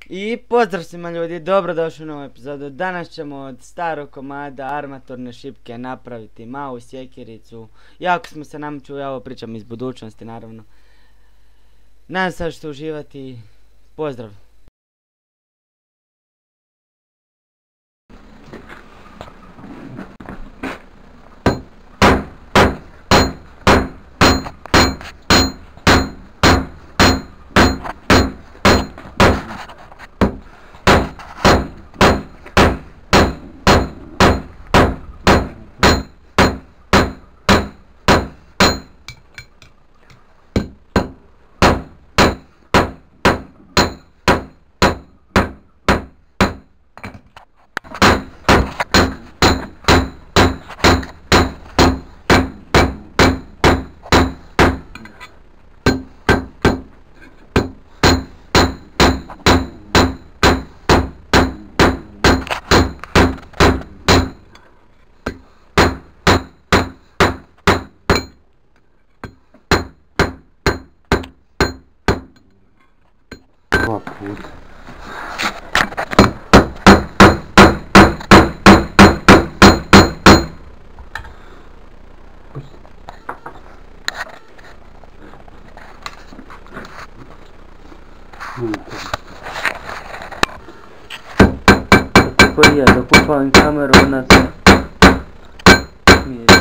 I pozdrav svima ljudi, dobrodošli u novu epizodu. Danas ćemo od starog komada armaturne šipke napraviti malu sjekiricu. Jako smo se namučili, ja ovo pričam iz budućnosti naravno. Nadam se da ćete uživati. Pozdrav. Dva puta. Tako i ja, dok upalim kameru, ona se smiri.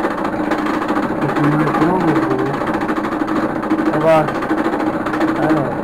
वा,